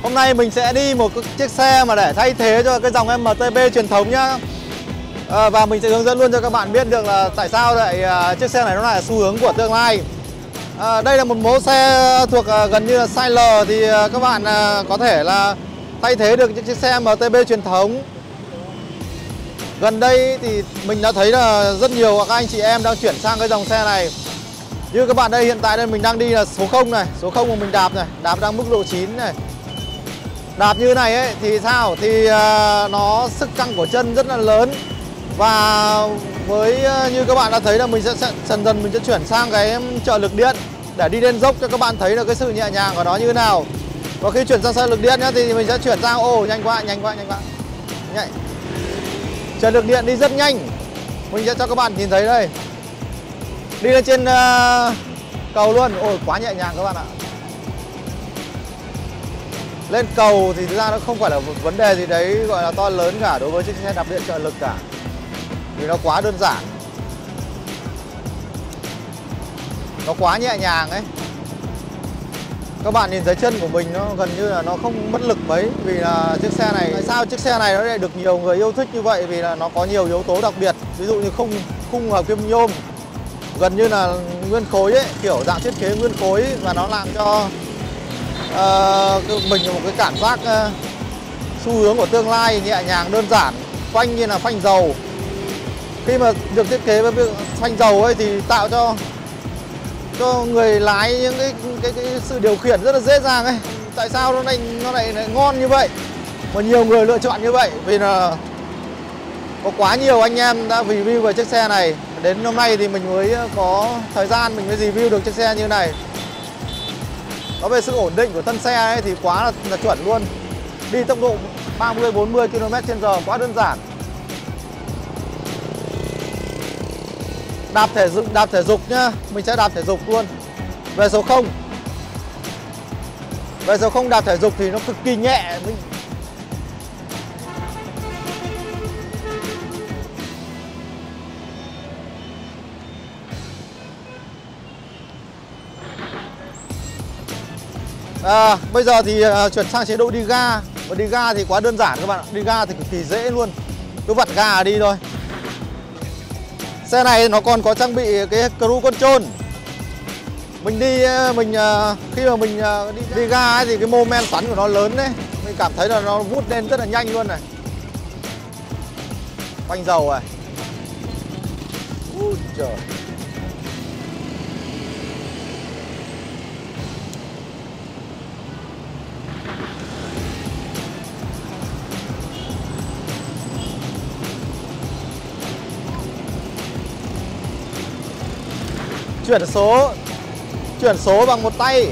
Hôm nay mình sẽ đi một chiếc xe mà để thay thế cho cái dòng MTB truyền thống nhá. Và mình sẽ hướng dẫn luôn cho các bạn biết được là tại sao lại chiếc xe này nó là xu hướng của tương lai. Đây là một mẫu xe thuộc gần như là size L thì các bạn có thể là thay thế được những chiếc xe MTB truyền thống. Gần đây thì mình đã thấy là rất nhiều các anh chị em đang chuyển sang cái dòng xe này. Như các bạn đây, hiện tại đây mình đang đi là số 0 này, số 0 mà mình đạp này, đạp đang mức độ 9 này. Đạp như này ấy thì sao? Thì nó sức căng của chân rất là lớn. Và với như các bạn đã thấy là mình sẽ dần dần mình sẽ chuyển sang cái trợ lực điện để đi lên dốc cho các bạn thấy được cái sự nhẹ nhàng của nó như thế nào. Và khi chuyển sang trợ lực điện nhá thì mình sẽ chuyển sang nhanh quá. Nhạy. Trợ lực điện đi rất nhanh. Mình sẽ cho các bạn nhìn thấy đây. Đi lên trên cầu luôn. Ôi quá nhẹ nhàng các bạn ạ. Lên cầu thì thực ra nó không phải là một vấn đề gì đấy gọi là to lớn cả đối với chiếc xe đạp điện trợ lực cả. Vì nó quá đơn giản. Nó quá nhẹ nhàng ấy. Các bạn nhìn thấy chân của mình nó gần như là nó không mất lực mấy. Vì là chiếc xe này, tại sao chiếc xe này nó lại được nhiều người yêu thích như vậy? Vì là nó có nhiều yếu tố đặc biệt. Ví dụ như khung hợp kim nhôm gần như là nguyên khối ấy, kiểu dạng thiết kế nguyên khối. Và nó làm cho mình một cái cảm giác xu hướng của tương lai, nhẹ nhàng, đơn giản. Phanh như là phanh dầu. Khi mà được thiết kế với việc phanh dầu ấy thì tạo cho người lái những cái sự điều khiển rất là dễ dàng ấy. Tại sao nó lại ngon như vậy mà nhiều người lựa chọn như vậy? Vì là có quá nhiều anh em đã review về chiếc xe này. Đến hôm nay thì mình mới có thời gian mình mới review được chiếc xe như này. Nó về sự ổn định của thân xe ấy thì quá là chuẩn luôn. Đi tốc độ 30-40 km/h quá đơn giản. Đạp thể dục nhá, mình sẽ đạp thể dục luôn. Về số 0. Về số 0 đạp thể dục thì nó cực kỳ nhẹ. Bây giờ thì chuyển sang chế độ đi ga. Và đi ga thì quá đơn giản các bạn ạ. Đi ga thì cực kỳ dễ luôn. Cứ vặn ga đi thôi. Xe này nó còn có trang bị cái cruise control. Mình đi khi mà mình đi ga ấy, thì cái mô men xoắn của nó lớn đấy. Mình cảm thấy là nó vút lên rất là nhanh luôn này. Phanh dầu này. Ui trời. Chuyển số bằng một tay.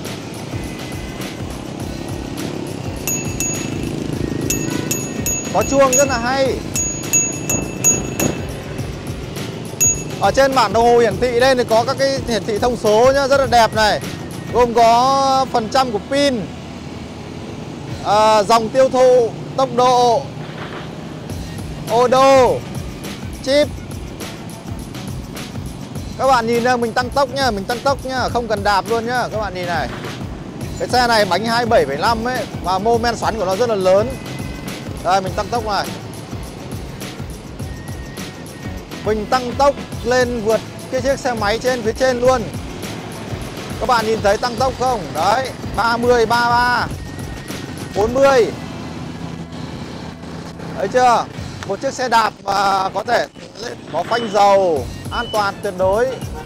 Có chuông rất là hay. Ở trên bản đồng hồ hiển thị đây thì có các cái hiển thị thông số nhá, rất là đẹp này. Gồm có phần trăm của pin, dòng tiêu thụ, tốc độ, ô đô, chip. Các bạn nhìn ra mình tăng tốc nhá, không cần đạp luôn nhá. Các bạn nhìn này. Cái xe này bánh 27,5 ấy và mô men xoắn của nó rất là lớn. Đây mình tăng tốc này. Mình tăng tốc lên vượt cái chiếc xe máy trên phía trên luôn. Các bạn nhìn thấy tăng tốc không? Đấy, 30, 33, 40. Thấy chưa? Một chiếc xe đạp mà có thể có phanh dầu, an toàn tuyệt đối.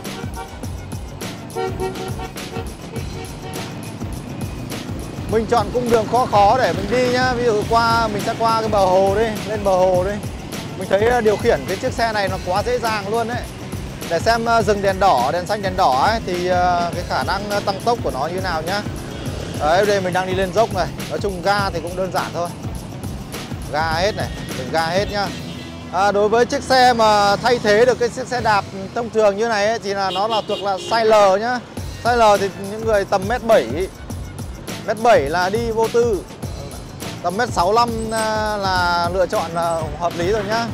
Mình chọn cung đường khó để mình đi nhá. Ví dụ mình sẽ qua cái bờ hồ đi, lên bờ hồ đi. Mình thấy điều khiển cái chiếc xe này nó quá dễ dàng luôn đấy. Để xem dừng đèn đỏ, đèn xanh, đèn đỏ ấy thì cái khả năng tăng tốc của nó như thế nào nhá. Đấy, đây mình đang đi lên dốc này. Nói chung ga thì cũng đơn giản thôi. Ga hết này, mình ga hết nhá. Đối với chiếc xe mà thay thế được cái chiếc xe đạp thông thường như này ấy, thì là nó là thuộc là size L nhá. Size L thì những người tầm m7 là đi vô tư. Tầm m65 là lựa chọn là hợp lý rồi nhá.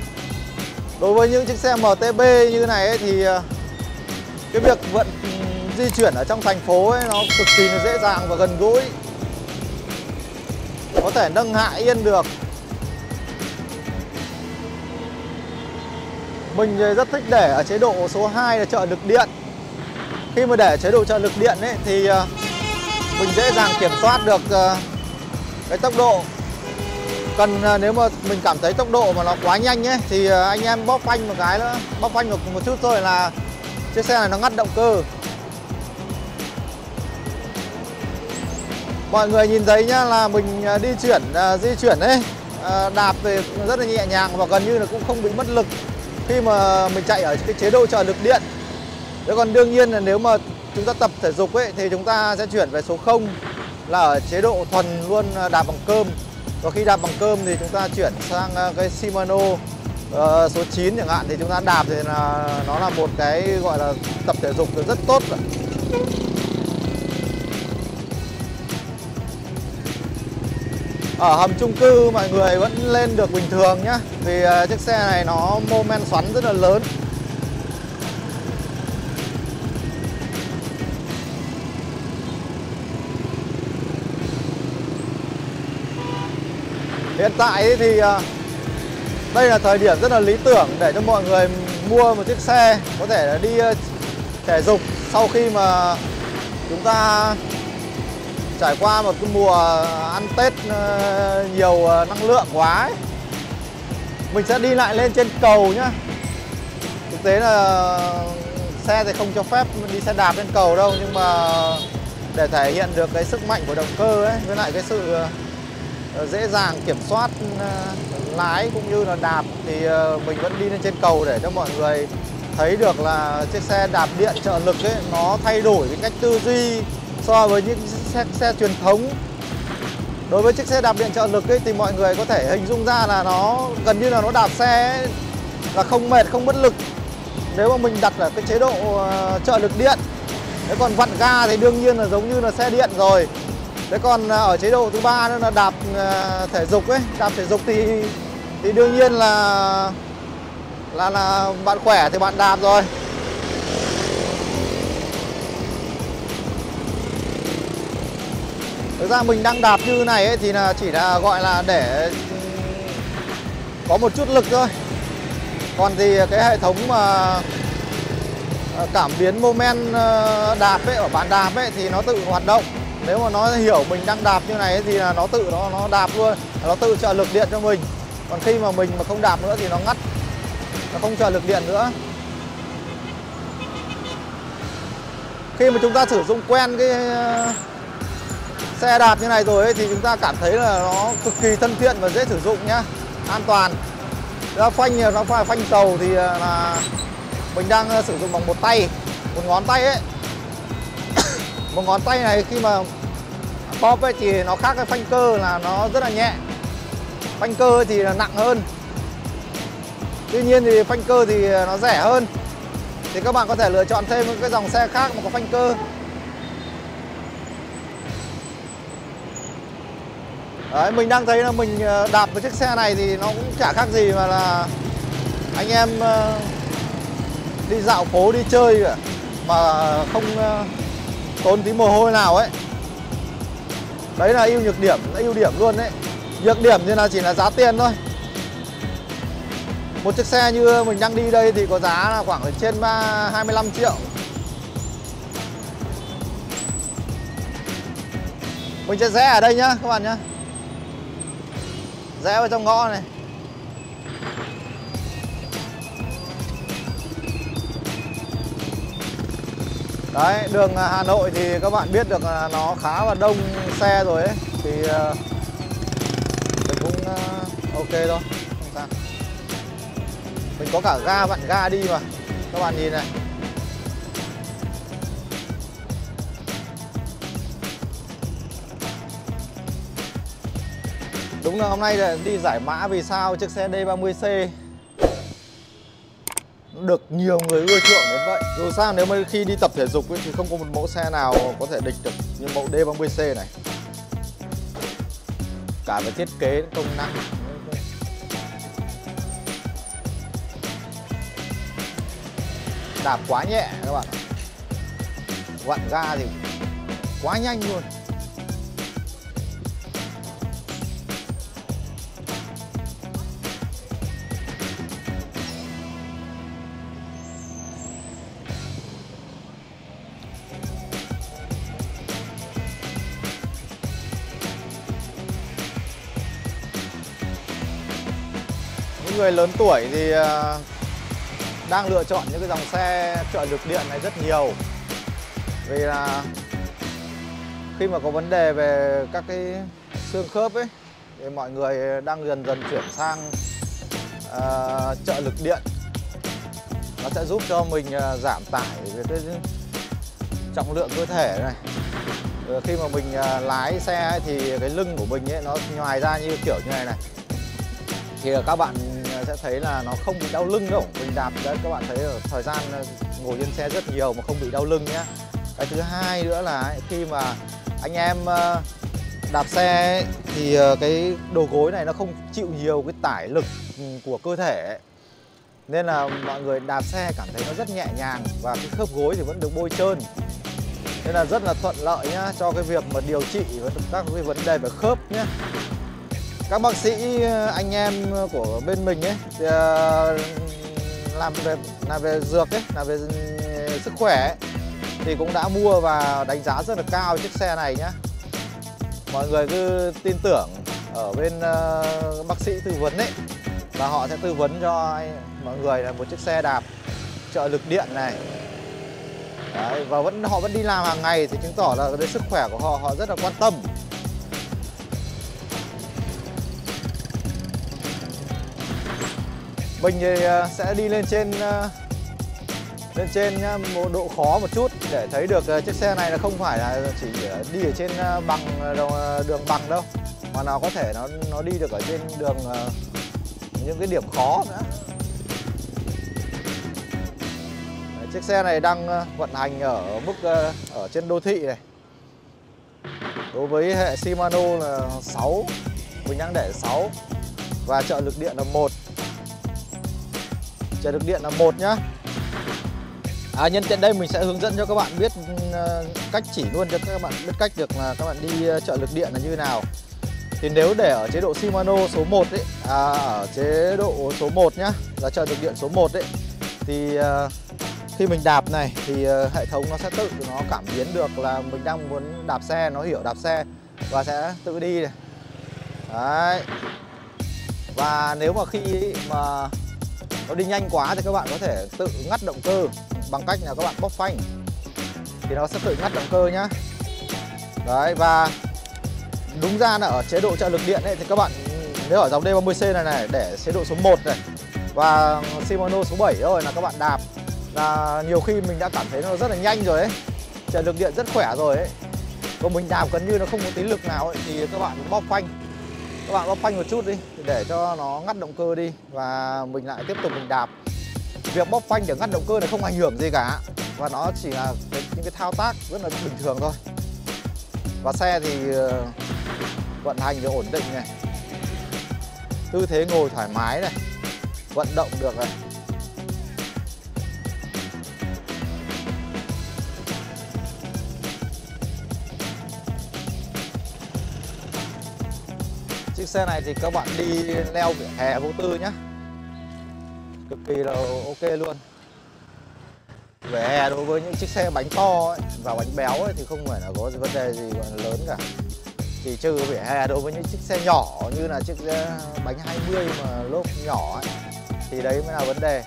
Đối với những chiếc xe MTB như này ấy, thì cái việc di chuyển ở trong thành phố ấy, nó cực kỳ là dễ dàng và gần gũi. Có thể nâng hạ yên được. Mình rất thích để ở chế độ số 2 là trợ lực điện. Khi mà để chế độ trợ lực điện ấy thì mình dễ dàng kiểm soát được cái tốc độ. Nếu mà mình cảm thấy tốc độ mà nó quá nhanh ấy thì anh em bóp phanh một cái nữa, bóp phanh một chút thôi là chiếc xe này nó ngắt động cơ. Mọi người nhìn thấy nhá, là mình di chuyển ấy, đạp về rất là nhẹ nhàng và gần như là cũng không bị mất lực khi mà mình chạy ở cái chế độ trợ lực điện. Thế còn đương nhiên là nếu mà chúng ta tập thể dục ấy thì chúng ta sẽ chuyển về số 0 là ở chế độ thuần luôn, đạp bằng cơm. Và khi đạp bằng cơm thì chúng ta chuyển sang cái Shimano số 9 chẳng hạn, thì chúng ta đạp thì nó là một cái gọi là tập thể dục rất tốt rồi. Ở hầm chung cư mọi người vẫn lên được bình thường nhá, vì chiếc xe này nó mô men xoắn rất là lớn. Hiện tại thì đây là thời điểm rất là lý tưởng để cho mọi người mua một chiếc xe có thể đi thể dục sau khi mà chúng ta trải qua một cái mùa ăn Tết nhiều năng lượng quá ấy. Mình sẽ đi lại lên trên cầu nhá. Thực tế là xe thì không cho phép đi xe đạp lên cầu đâu, nhưng mà để thể hiện được cái sức mạnh của động cơ ấy, với lại cái sự dễ dàng kiểm soát lái cũng như là đạp, thì mình vẫn đi lên trên cầu để cho mọi người thấy được là chiếc xe đạp điện trợ lực ấy nó thay đổi cái cách tư duy so với những xe truyền thống. Đối với chiếc xe đạp điện trợ lực ấy, thì mọi người có thể hình dung ra là nó gần như là nó đạp xe ấy, là không mệt, không mất lực nếu mà mình đặt ở cái chế độ trợ lực điện. Thế còn vặn ga thì đương nhiên là giống như là xe điện rồi. Thế còn ở chế độ thứ ba nữa là đạp thể dục ấy, đạp thể dục thì đương nhiên là bạn khỏe thì bạn đạp rồi. Thực ra mình đang đạp như này ấy, thì là chỉ là gọi là để có một chút lực thôi. Còn thì cái hệ thống mà cảm biến mô men đạp ấy, ở bàn đạp ấy thì nó tự hoạt động. Nếu mà nó hiểu mình đang đạp như này ấy, thì là nó tự nó đạp luôn, nó tự trợ lực điện cho mình. Còn khi mà mình mà không đạp nữa thì nó ngắt, nó không trợ lực điện nữa. Khi mà chúng ta sử dụng quen cái xe đạp như này rồi ấy, thì chúng ta cảm thấy là nó cực kỳ thân thiện và dễ sử dụng nhá, an toàn. Nó phải phanh cầu thì là mình đang sử dụng bằng một tay, một ngón tay ấy. Một ngón tay này khi mà bóp ấy thì nó khác cái phanh cơ là nó rất là nhẹ. Phanh cơ thì là nặng hơn. Tuy nhiên thì phanh cơ thì nó rẻ hơn. Thì các bạn có thể lựa chọn thêm cái dòng xe khác mà có phanh cơ. Đấy, mình đang thấy là mình đạp với chiếc xe này thì nó cũng chả khác gì mà là anh em đi dạo phố, đi chơi cả, mà không tốn tí mồ hôi nào ấy. Đấy là ưu điểm luôn đấy. Nhược điểm thì là chỉ là giá tiền thôi. Một chiếc xe như mình đang đi đây thì có giá là khoảng trên 25 triệu. Mình sẽ rẽ ở đây nhá các bạn nhá. Rẽ vào trong ngõ này. Đấy, đường Hà Nội thì các bạn biết được là nó khá là đông xe rồi ấy. Thì mình cũng ok thôi, không sao. Mình có cả ga, vặn ga đi mà. Các bạn nhìn này. Đúng là hôm nay là đi giải mã vì sao chiếc xe D30C được nhiều người ưa chuộng đến vậy. Dù sao nếu mà khi đi tập thể dục ấy, thì không có một mẫu xe nào có thể địch được như mẫu D30C này. Cả về thiết kế, công năng. Đạp quá nhẹ các bạn. vặn ga thì quá nhanh luôn. Những người lớn tuổi thì đang lựa chọn những cái dòng xe trợ lực điện này rất nhiều. Vì là khi mà có vấn đề về các cái xương khớp ấy thì mọi người đang dần dần chuyển sang trợ lực điện. Nó sẽ giúp cho mình giảm tải về cái trọng lượng cơ thể này. Khi mà mình lái xe ấy, thì cái lưng của mình ấy, nó nhòi ra như kiểu như này này. Thì các bạn sẽ thấy là nó không bị đau lưng đâu. Mình đạp đấy, các bạn thấy ở thời gian ngồi trên xe rất nhiều mà không bị đau lưng nhé. Cái thứ hai nữa là khi mà anh em đạp xe ấy, thì cái đầu gối này nó không chịu nhiều cái tải lực của cơ thể ấy. Nên là mọi người đạp xe cảm thấy nó rất nhẹ nhàng và cái khớp gối thì vẫn được bôi trơn. Nên là rất là thuận lợi nhá cho cái việc mà điều trị các cái vấn đề về khớp nhé. Các bác sĩ anh em của bên mình ấy thì làm về dược ấy, làm về sức khỏe ấy, thì cũng đã mua và đánh giá rất là cao chiếc xe này nhá. Mọi người cứ tin tưởng ở bên bác sĩ tư vấn ấy, và họ sẽ tư vấn cho mọi người là một chiếc xe đạp trợ lực điện này. Đấy, và họ vẫn đi làm hàng ngày thì chứng tỏ là đến sức khỏe của họ rất là quan tâm. Mình thì sẽ đi lên trên một độ khó một chút để thấy được chiếc xe này là không phải là chỉ đi ở trên đường bằng đâu, mà nó có thể nó đi được ở trên đường những cái điểm khó nữa. Đấy, chiếc xe này đang vận hành ở mức ở trên đô thị này. Đối với hệ Shimano là 6, mình đang để 6 và trợ lực điện là 1. Trợ lực điện là 1 nhá. Nhân tiện đây mình sẽ hướng dẫn cho các bạn biết cách, chỉ luôn cho các bạn biết cách được là các bạn đi trợ lực điện là như thế nào. Thì nếu để ở chế độ Shimano số 1 ấy, ở chế độ số 1 nhá, là trợ lực điện số 1 ấy, thì khi mình đạp này thì hệ thống nó sẽ tự nó cảm biến được là mình đang muốn đạp xe, nó hiểu đạp xe và sẽ tự đi này. Đấy. Và nếu mà khi mà nó đi nhanh quá thì các bạn có thể tự ngắt động cơ bằng cách là các bạn bóp phanh thì nó sẽ tự ngắt động cơ nhá. Đấy, và đúng ra là ở chế độ trợ lực điện ấy thì các bạn nếu ở dòng D30C này để chế độ số 1 này và Shimano số 7 rồi là các bạn đạp là nhiều khi mình đã cảm thấy nó rất là nhanh rồi ấy, trợ lực điện rất khỏe rồi ấy. Còn mình đạp gần như nó không có tí lực nào ấy, thì các bạn bóp phanh. Các bạn bóp phanh một chút đi để cho nó ngắt động cơ đi và mình lại tiếp tục mình đạp. Việc bóp phanh để ngắt động cơ này không ảnh hưởng gì cả, và nó chỉ là những cái thao tác rất là bình thường thôi. Và xe thì vận hành thì ổn định này, tư thế ngồi thoải mái này, vận động được này. Chiếc xe này thì các bạn đi leo vỉa hè vô tư nhé, cực kỳ là ok luôn. Vỉa hè đối với những chiếc xe bánh to ấy, và bánh béo ấy, thì không phải là có vấn đề gì gọi là lớn cả. Chỉ trừ vỉa hè đối với những chiếc xe nhỏ như là chiếc bánh 20 mà lốp nhỏ ấy, thì đấy mới là vấn đề.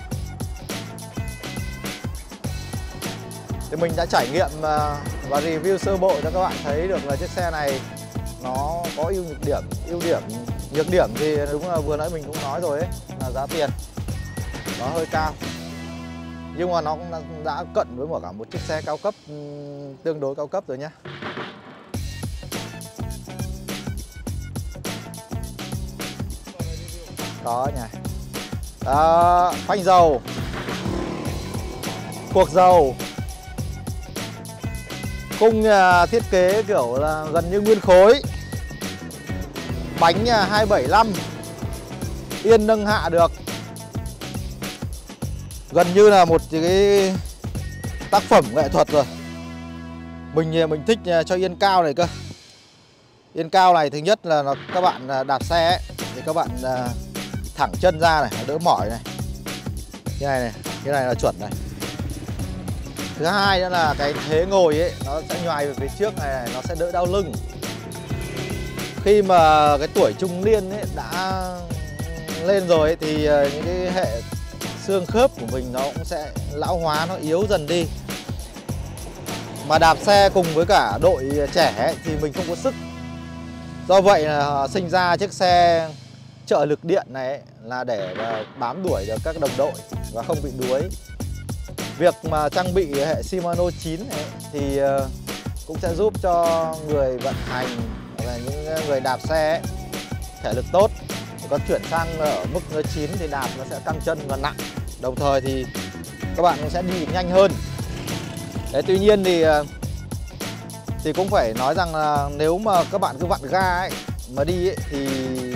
Thì mình đã trải nghiệm và review sơ bộ cho các bạn thấy được là chiếc xe này nó có ưu điểm, nhược điểm thì đúng là vừa nãy mình cũng nói rồi ấy, là giá tiền nó hơi cao. Nhưng mà nó cũng đã cận với cả một chiếc xe cao cấp, tương đối cao cấp rồi nhé. Đó nhỉ. Phanh dầu, cuộc dầu, khung thiết kế kiểu là gần như nguyên khối, bánh 275, yên nâng hạ được, gần như là một cái tác phẩm nghệ thuật rồi. Mình thích cho yên cao này cơ. Yên cao này thứ nhất là các bạn đạp xe ấy, thì các bạn thẳng chân ra này, đỡ mỏi này. Cái này là chuẩn này. Thứ hai nữa là cái thế ngồi ấy nó sẽ nhoài về phía trước này, nó sẽ đỡ đau lưng. Khi mà cái tuổi trung niên ấy đã lên rồi ấy, thì những cái hệ xương khớp của mình nó cũng sẽ lão hóa, nó yếu dần đi. Mà đạp xe cùng với cả đội trẻ ấy, thì mình không có sức. Do vậy là sinh ra chiếc xe trợ lực điện này ấy, là để bám đuổi được các đồng đội và không bị đuối. Việc mà trang bị hệ Shimano 9 này thì cũng sẽ giúp cho người vận hành hoặc là những người đạp xe ấy, thể lực tốt. Có chuyển sang ở mức 9 thì đạp nó sẽ căng chân và nặng. Đồng thời thì các bạn cũng sẽ đi được nhanh hơn. Đấy, tuy nhiên thì cũng phải nói rằng là nếu mà các bạn cứ vặn ga ấy, mà đi ấy, thì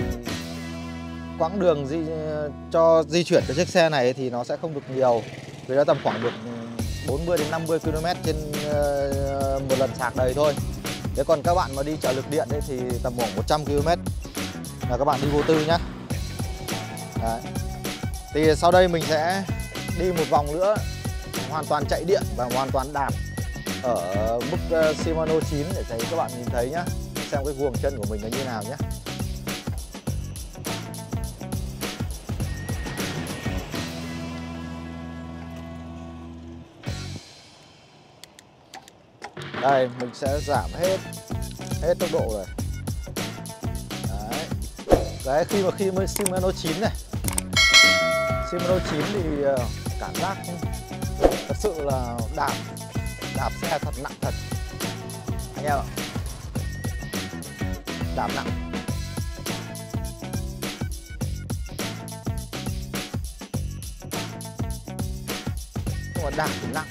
quãng đường di chuyển của chiếc xe này thì nó sẽ không được nhiều. Vì nó tầm khoảng được 40 đến 50 km trên một lần sạc đầy thôi. Thế còn các bạn mà đi trợ lực điện ấy, thì tầm khoảng 100 km là các bạn đi vô tư nhá. Đấy. Thì sau đây mình sẽ đi một vòng nữa hoàn toàn chạy điện và hoàn toàn đạp ở mức Shimano 9 để các bạn nhìn thấy nhá, xem cái guồng chân của mình nó như nào nhé. Đây, mình sẽ giảm hết tốc độ rồi. Đấy, khi mới Shimano 9 này. Shimano 9 thì cảm giác thật sự là đạp xe thật nặng thật. Anh em ạ. Đạp nặng. Nhưng mà đạp thì nặng.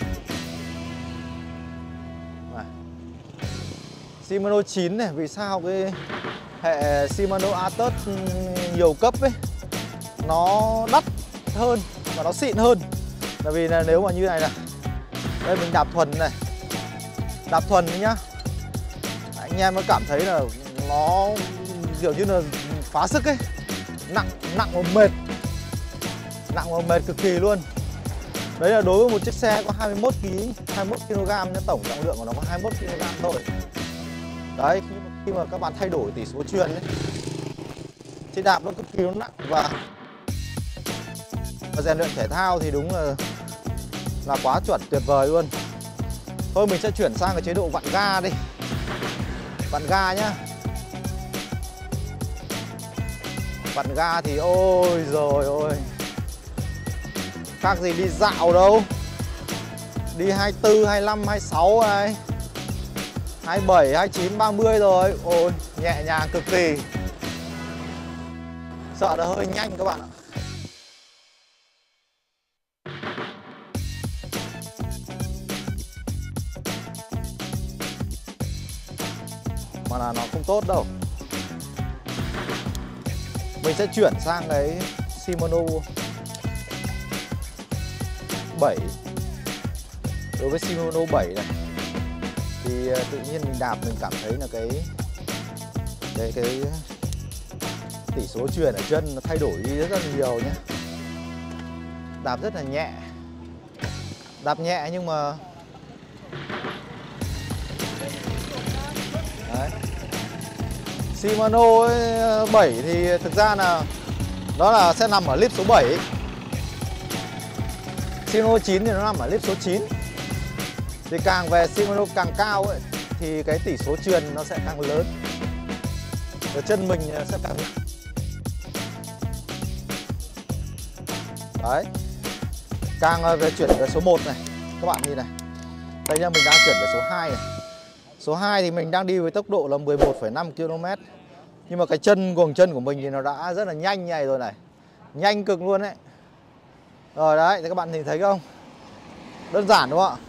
Shimano 9 này, vì sao cái hệ Shimano Atos nhiều cấp ấy nó đắt hơn và nó xịn hơn. Tại vì là nếu mà như này này, đây mình đạp thuần này, đạp thuần đấy nhá, anh em nó cảm thấy là nó kiểu như là phá sức ấy, nặng và mệt cực kỳ luôn. Đấy là đối với một chiếc xe có 21 kg nhá, tổng trọng lượng của nó có 21 kg thôi. Đấy, khi mà các bạn thay đổi tỷ số chuyền ấy, thì đạp nó cực kỳ nó nặng và rèn luyện thể thao thì đúng là quá chuẩn, tuyệt vời luôn. Thôi mình sẽ chuyển sang cái chế độ vặn ga đi. Vặn ga nhá. Vặn ga thì ôi rồi ôi, khác gì đi dạo đâu. Đi 24, 25, 26 này, 27, 29, 30 rồi. Ôi, nhẹ nhàng cực kỳ. Sợ là hơi nhanh các bạn ạ. Mà là nó không tốt đâu. Mình sẽ chuyển sang cái Shimano 7. Đối với Shimano 7 này thì tự nhiên mình đạp mình cảm thấy là cái tỷ số chuyền ở chân nó thay đổi đi rất là nhiều nhé. Đạp rất là nhẹ. Đạp nhẹ nhưng mà đấy. Shimano 7 thì thực ra là nó sẽ nằm ở clip số 7 ấy. Shimano 9 thì nó nằm ở clip số 9. Thì càng về Shimano càng cao ấy, thì cái tỷ số chuyền nó sẽ càng lớn. Và chân mình sẽ càng nặng. Đấy. Càng về chuyển về số 1 này, các bạn nhìn này. Đây nha, mình đang chuyển về số 2 này. Số 2 thì mình đang đi với tốc độ là 11,5 km. Nhưng mà cái guồng chân của mình thì nó đã rất là nhanh như này rồi này. Nhanh cực luôn đấy. Rồi đấy, thì các bạn nhìn thấy không? Đơn giản đúng không ạ?